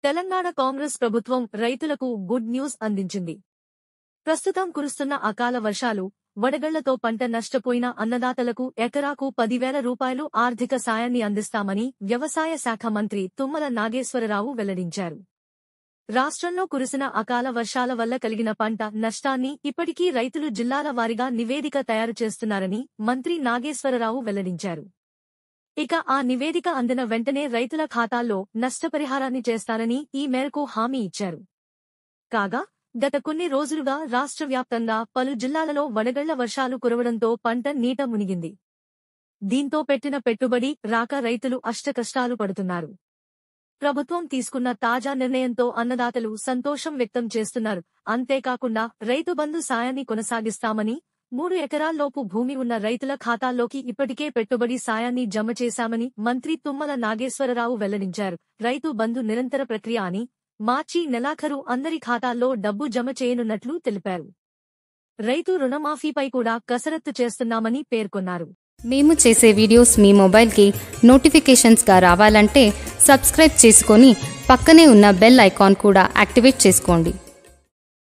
తెలంగాణ కాంగ్రెస్ ప్రభుత్వం రైతులకు good news అందించింది. ప్రస్తుతం కురుస్తున్న అకాల వర్షాలు, వడగళ్లతో పంట నష్టపోయిన అన్నదాతలకు ఎకరాకు 10,000 రూపాయలు ఆర్థిక సాయాన్ని అందిస్తామని వ్యవసాయ శాఖ మంత్రి తుమ్మల నాగేశ్వరరావు వెల్లడించారు. రాష్ట్రంలో కురిసిన అకాల వర్షాల వల్ల కలిగిన పంట నష్టాన్ని ఇప్పటికీ రైతులు జిల్లాల వారీగా నివేదిక తయారు చేస్తున్నారని మంత్రి నాగేశ్వరరావు వెల్లడించారు. ఇక ఆ నివేదిక అందిన వెంటనే రైతుల ఖాతాల్లో నష్టపరిహారాన్ని చేస్తారని ఈ మేరకు హామీ ఇచ్చారు. కాగా గత కొన్ని రోజులుగా రాష్ట్ర వ్యాప్తంగా పలు జిల్లాలలో వడగళ్ల వర్షాలు కురవడంతో పంట నీట మునిగింది. దీంతో పెట్టిన పెట్టుబడి రాక రైతులు అష్టకష్టాలు పడుతున్నారు. ప్రభుత్వం తీసుకున్న తాజా నిర్ణయంతో అన్నదాతలు సంతోషం వ్యక్తం చేస్తున్నారు. అంతేకాకుండా రైతు బంధు సాయాన్ని కొనసాగిస్తామని, 3 ఎకరాల్లోపు భూమి ఉన్న రైతుల ఖాతాల్లోకి ఇప్పటికే పెట్టుబడి సాయాన్ని జమ చేశామని మంత్రి తుమ్మల నాగేశ్వరరావు వెల్లడించారు. రైతు బంధు నిరంతర ప్రక్రియ అని, మార్చి నెలాఖరు అందరి ఖాతాల్లో డబ్బు జమ చేయనున్నట్లు తెలిపారు. రైతు రుణమాఫీపై కూడా కసరత్తు చేస్తున్నామని పేర్కొన్నారు. మేము చేసే వీడియోస్ మీ మొబైల్కి నోటిఫికేషన్స్గా రావాలంటే సబ్స్క్రైబ్ చేసుకొని పక్కనే ఉన్న బెల్ ఐకాన్ కూడా యాక్టివేట్ చేసుకోండి.